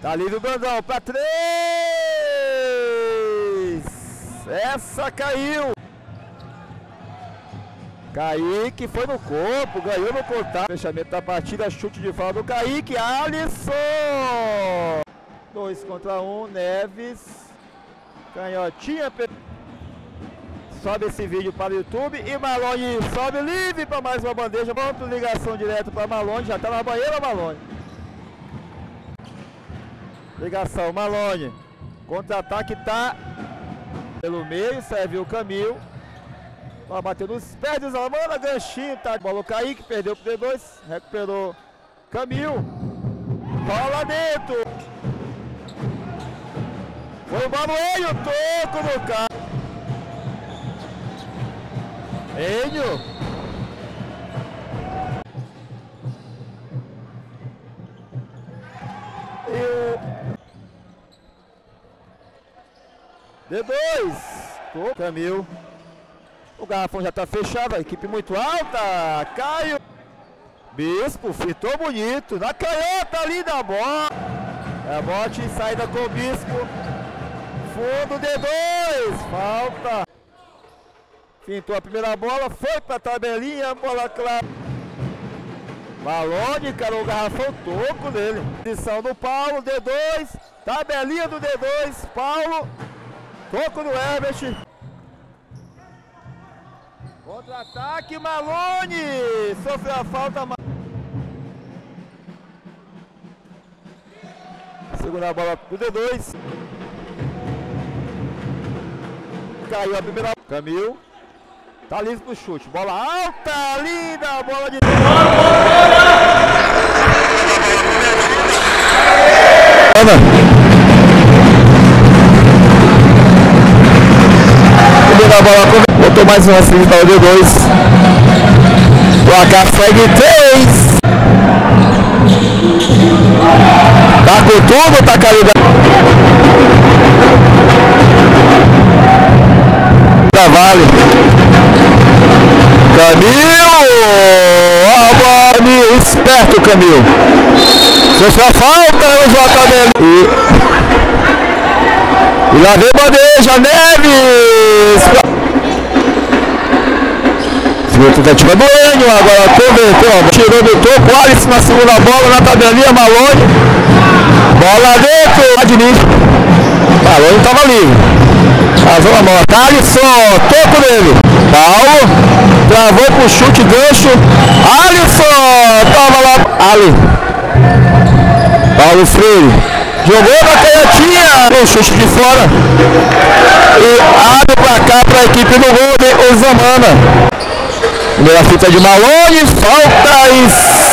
Tá livre o Brandão pra 3. Essa caiu. Kaique foi no corpo, ganhou no contato. Fechamento da partida, chute de falta do Kaique. Alisson. 2 contra 1, Neves. Canhotinha. Sobe esse vídeo para o YouTube. E Malone sobe livre para mais uma bandeja. Pronto, ligação direto para Malone. Já tá na banheira, Malone. Ligação, Malone. Contra-ataque tá pelo meio, serve o Camil. Vai bater nos pés do Zamana, ganchinho, tá? Bola o Kaique, perdeu pro D2, recuperou Camil. Bola dentro. Foi o Manuel, toco no carro. Enio. E o D2. Toco, Camil. O garrafão já tá fechado, a equipe muito alta. Caio. Bispo, fitou bonito. Na canhota ali da bola. É bote em saída com o Bispo. Fundo D2. Falta. Fintou a primeira bola. Foi pra tabelinha. Bola clara. Malone, cara, o garrafão toco dele. Posição do Paulo. D2. Tabelinha do D2. Paulo. Toco do Herbert. Contra-ataque, Malone! Sofreu a falta. Segura a bola pro D2. Caiu a primeira. Camil. Tá livre pro chute. Bola alta, linda, bola de. Primeira bola. Botou mais uma assim para o D2. Placar segue 3. Tá com tudo, tá caído. Vale. Camil! Camil, esperto Camil. Se só falta o JB. E lá vem bandeja, Neves! Tentativa do Enio, agora converteu, tirou do topo, Alisson na segunda bola, na tabelinha, Malone, bola dentro, Adnis, Malone estava livre, vazou a bola, Alisson, topo dele, Paulo, travou pro chute, gancho, Alisson, tava lá, Paulo Freire, jogou na canhotinha, o chute de fora, e abre pra cá pra equipe do Golden, o Zamana. Primeira fita de Malone, falta e